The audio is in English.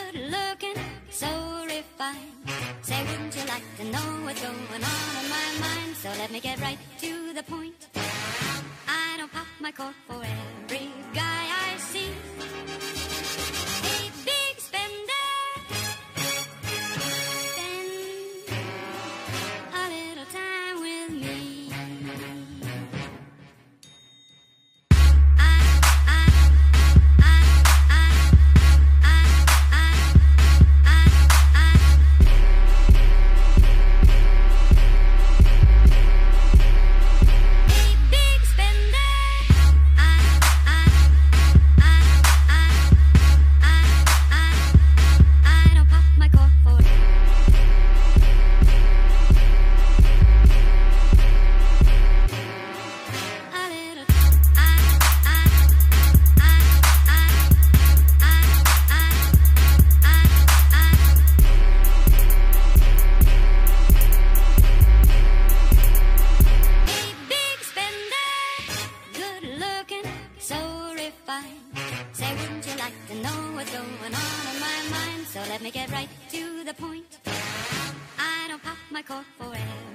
good looking, so refined. Say, wouldn't you like to know what's going on in my mind? So let me get right to the point. I don't pop my cork for every guy I see. Hey, big spender, spend a little time with me. Say, wouldn't you like to know what's going on in my mind? So let me get right to the point. I don't pop my cork for